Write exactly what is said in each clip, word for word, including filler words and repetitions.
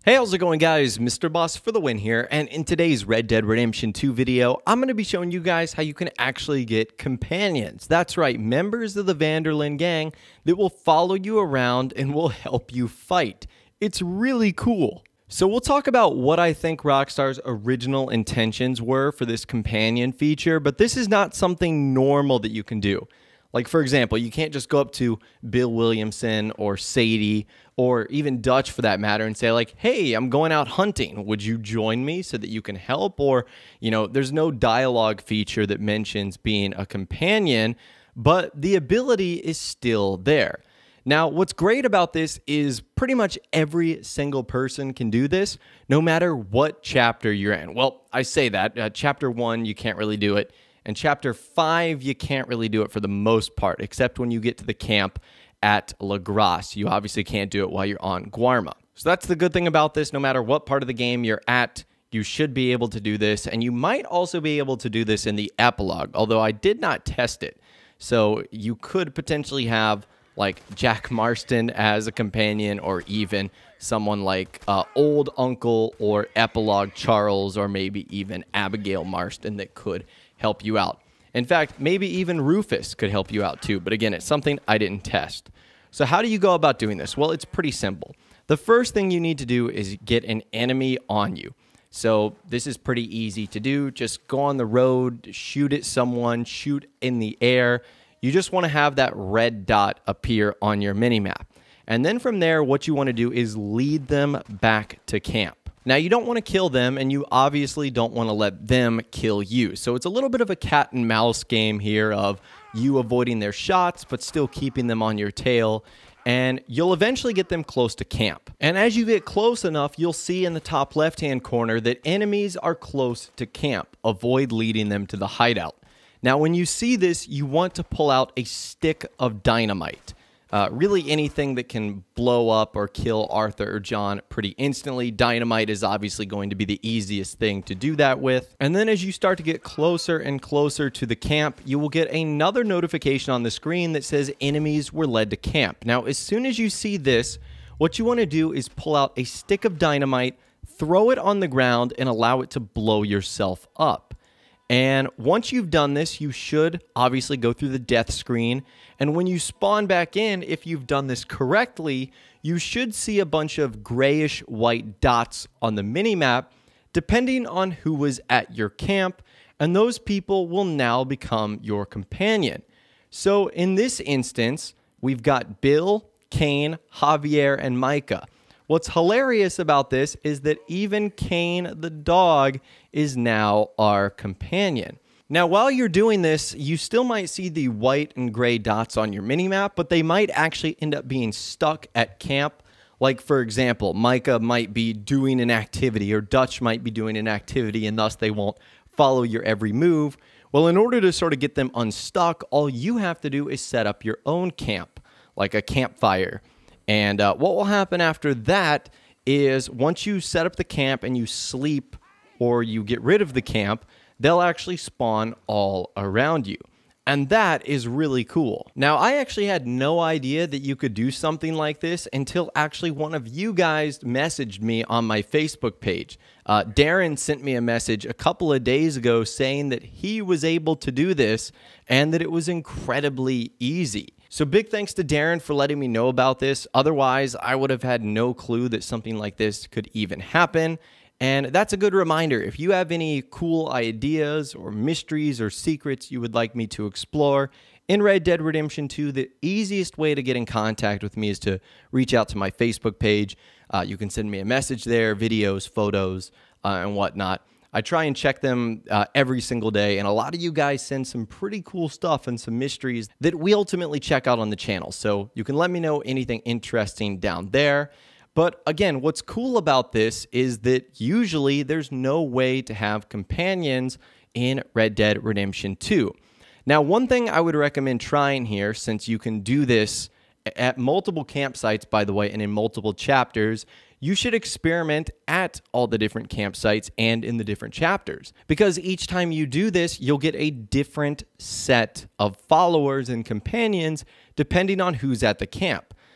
Hey, how's it going, guys? Mister Boss for the win here, and in today's Red Dead Redemption two video, I'm going to be showing you guys how you can actually get companions. That's right, members of the Van der Linde gang that will follow you around and will help you fight. It's really cool. So we'll talk about what I think Rockstar's original intentions were for this companion feature, but this is not something normal that you can do. Like, for example, you can't just go up to Bill Williamson or Sadie or even Dutch for that matter and say like, hey, I'm going out hunting. Would you join me so that you can help? Or, you know, there's no dialogue feature that mentions being a companion, but the ability is still there. Now, what's great about this is pretty much every single person can do this, no matter what chapter you're in. Well, I say that. Uh, chapter one, you can't really do it. And chapter five, you can't really do it for the most part, except when you get to the camp at La Grasse. You obviously can't do it while you're on Guarma. So that's the good thing about this. No matter what part of the game you're at, you should be able to do this. And you might also be able to do this in the epilogue, although I did not test it. So you could potentially have like Jack Marston as a companion, or even someone like uh, Old Uncle or Epilogue Charles, or maybe even Abigail Marston that could help you out. In fact, maybe even Rufus could help you out too. But again, it's something I didn't test. So how do you go about doing this? Well, it's pretty simple. The first thing you need to do is get an enemy on you. So this is pretty easy to do. Just go on the road, shoot at someone, shoot in the air. You just want to have that red dot appear on your minimap. And then from there, what you want to do is lead them back to camp. Now, you don't want to kill them, and you obviously don't want to let them kill you. So it's a little bit of a cat and mouse game here of you avoiding their shots, but still keeping them on your tail. And you'll eventually get them close to camp. And as you get close enough, you'll see in the top left-hand corner that enemies are close to camp. Avoid leading them to the hideout. Now, when you see this, you want to pull out a stick of dynamite. Uh, really anything that can blow up or kill Arthur or John pretty instantly. Dynamite is obviously going to be the easiest thing to do that with. And then as you start to get closer and closer to the camp, you will get another notification on the screen that says enemies were led to camp. Now, as soon as you see this, what you want to do is pull out a stick of dynamite, throw it on the ground, and allow it to blow yourself up. And once you've done this, you should obviously go through the death screen. And when you spawn back in, if you've done this correctly, you should see a bunch of grayish white dots on the minimap, depending on who was at your camp. And those people will now become your companion. So in this instance, we've got Bill, Kane, Javier, and Micah. What's hilarious about this is that even Kane the dog is now our companion. Now, while you're doing this, you still might see the white and gray dots on your minimap, but they might actually end up being stuck at camp. Like, for example, Micah might be doing an activity, or Dutch might be doing an activity, and thus they won't follow your every move. Well, in order to sort of get them unstuck, all you have to do is set up your own camp, like a campfire. And uh, what will happen after that is once you set up the camp and you sleep or you get rid of the camp, they'll actually spawn all around you. And that is really cool. Now, I actually had no idea that you could do something like this until actually one of you guys messaged me on my Facebook page. Uh, Darren sent me a message a couple of days ago saying that he was able to do this and that it was incredibly easy. So big thanks to Darren for letting me know about this. Otherwise, I would have had no clue that something like this could even happen. And that's a good reminder. If you have any cool ideas or mysteries or secrets you would like me to explore in Red Dead Redemption two, the easiest way to get in contact with me is to reach out to my Facebook page. Uh, you can send me a message there, videos, photos, uh, and whatnot. I try and check them uh, every single day, and a lot of you guys send some pretty cool stuff and some mysteries that we ultimately check out on the channel. So you can let me know anything interesting down there. But again, what's cool about this is that usually there's no way to have companions in Red Dead Redemption two. Now, one thing I would recommend trying here, since you can do this at multiple campsites, by the way, and in multiple chapters, you should experiment at all the different campsites and in the different chapters. Because each time you do this, you'll get a different set of followers and companions depending on who's at the camp.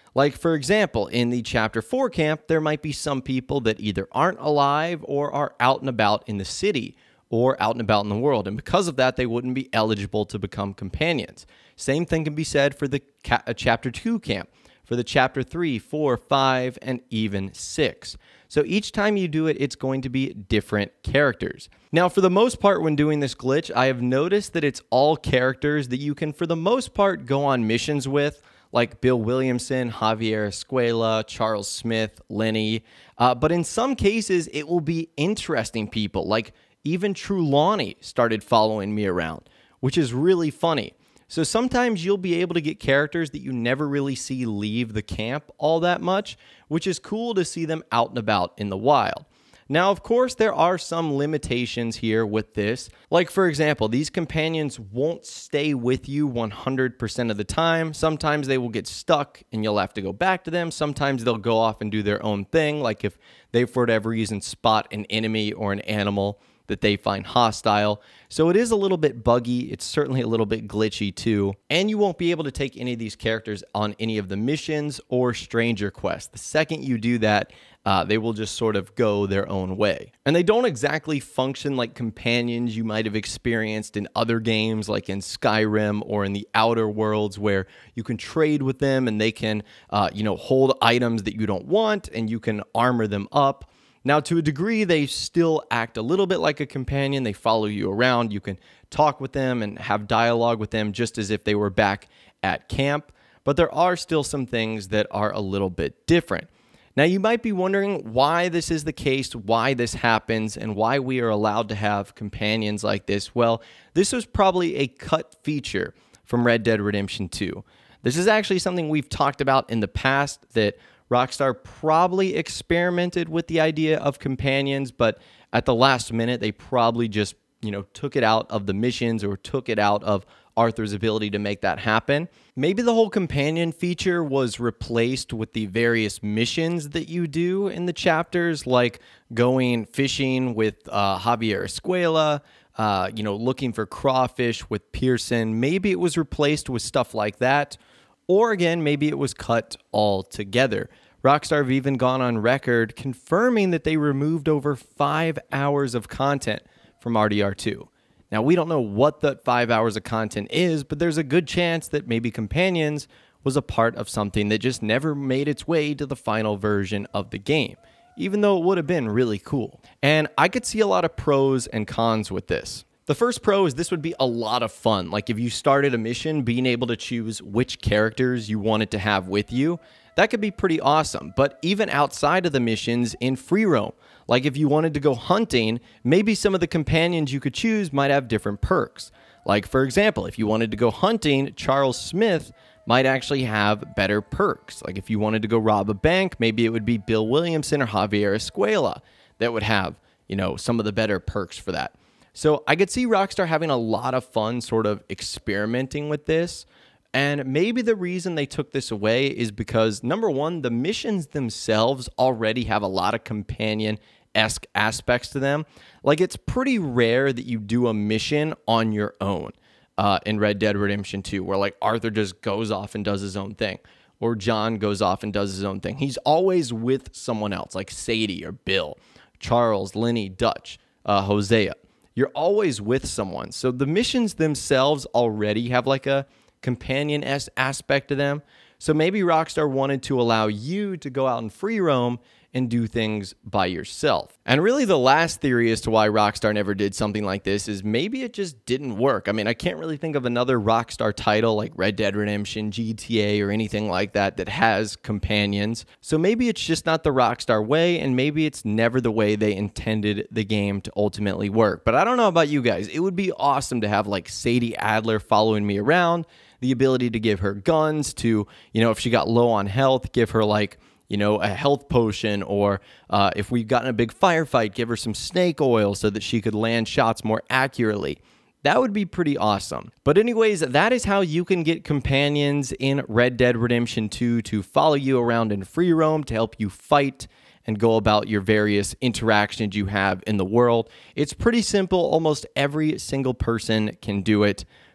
Like, for example, in the Chapter four camp, there might be some people that either aren't alive or are out and about in the city or out and about in the world, and because of that, they wouldn't be eligible to become companions. Same thing can be said for the ca- uh, Chapter two camp, for the Chapter three, four, five, and even six. So each time you do it, it's going to be different characters. Now, for the most part, when doing this glitch, I have noticed that it's all characters that you can, for the most part, go on missions with, like Bill Williamson, Javier Escuela, Charles Smith, Lenny. Uh, but in some cases, it will be interesting people, like even Trulawney started following me around, which is really funny. So sometimes you'll be able to get characters that you never really see leave the camp all that much, which is cool to see them out and about in the wild. Now, of course, there are some limitations here with this. Like, for example, these companions won't stay with you one hundred percent of the time. Sometimes they will get stuck and you'll have to go back to them. Sometimes they'll go off and do their own thing, like if they, for whatever reason, spot an enemy or an animal that they find hostile. So it is a little bit buggy. It's certainly a little bit glitchy too. And you won't be able to take any of these characters on any of the missions or stranger quests. The second you do that, uh, they will just sort of go their own way. And they don't exactly function like companions you might have experienced in other games, like in Skyrim or in the Outer Worlds, where you can trade with them and they can, uh, you know, hold items that you don't want and you can armor them up. Now, to a degree, they still act a little bit like a companion. They follow you around. You can talk with them and have dialogue with them just as if they were back at camp. But there are still some things that are a little bit different. Now, you might be wondering why this is the case, why this happens, and why we are allowed to have companions like this. Well, this was probably a cut feature from Red Dead Redemption two. This is actually something we've talked about in the past, that Rockstar probably experimented with the idea of companions, but at the last minute, they probably just, you know, took it out of the missions or took it out of Arthur's ability to make that happen. Maybe the whole companion feature was replaced with the various missions that you do in the chapters, like going fishing with uh, Javier Escuela, uh, you know, looking for crawfish with Pearson. Maybe it was replaced with stuff like that. Or again, maybe it was cut altogether. Rockstar have even gone on record confirming that they removed over five hours of content from R D R two. Now, we don't know what that five hours of content is, but there's a good chance that maybe Companions was a part of something that just never made its way to the final version of the game, even though it would have been really cool. And I could see a lot of pros and cons with this. The first pro is this would be a lot of fun. Like if you started a mission, being able to choose which characters you wanted to have with you, that could be pretty awesome. But even outside of the missions in free roam, like if you wanted to go hunting, maybe some of the companions you could choose might have different perks. Like for example, if you wanted to go hunting, Charles Smith might actually have better perks. Like if you wanted to go rob a bank, maybe it would be Bill Williamson or Javier Escuela that would have, you know, some of the better perks for that. So I could see Rockstar having a lot of fun sort of experimenting with this. And maybe the reason they took this away is because, number one, the missions themselves already have a lot of companion-esque aspects to them. Like, it's pretty rare that you do a mission on your own uh, in Red Dead Redemption two, where, like, Arthur just goes off and does his own thing, or John goes off and does his own thing. He's always with someone else, like Sadie or Bill, Charles, Lenny, Dutch, uh, Hosea. You're always with someone. So the missions themselves already have like a companion-esque aspect to them. So maybe Rockstar wanted to allow you to go out and free roam and do things by yourself. And really the last theory as to why Rockstar never did something like this is maybe it just didn't work. I mean, I can't really think of another Rockstar title like Red Dead Redemption, G T A, or anything like that that has companions. So maybe it's just not the Rockstar way, and maybe it's never the way they intended the game to ultimately work. But I don't know about you guys. It would be awesome to have like Sadie Adler following me around, the ability to give her guns, to, you know, if she got low on health, give her like, you know, a health potion, or uh, if we've gotten a big firefight, give her some snake oil so that she could land shots more accurately. That would be pretty awesome. But anyways, that is how you can get companions in Red Dead Redemption two to follow you around in free roam, to help you fight and go about your various interactions you have in the world. It's pretty simple. Almost every single person can do it.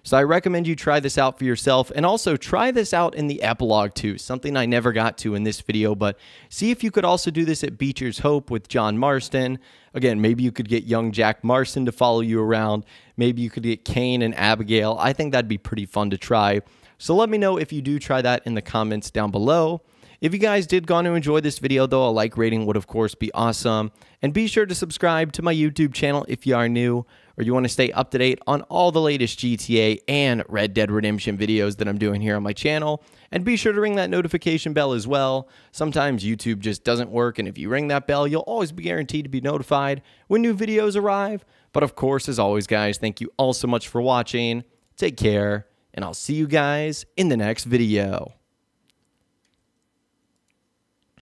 So I recommend you try this out for yourself, and also try this out in the epilogue too, something I never got to in this video, but see if you could also do this at Beecher's Hope with John Marston. Again, maybe you could get young Jack Marston to follow you around. Maybe you could get Kane and Abigail. I think that'd be pretty fun to try. So let me know if you do try that in the comments down below. If you guys did go on to enjoy this video, though, a like rating would, of course, be awesome. And be sure to subscribe to my YouTube channel if you are new, or you want to stay up to date on all the latest G T A and Red Dead Redemption videos that I'm doing here on my channel. And be sure to ring that notification bell as well. Sometimes YouTube just doesn't work, and if you ring that bell, you'll always be guaranteed to be notified when new videos arrive. But of course, as always, guys, thank you all so much for watching. Take care, and I'll see you guys in the next video.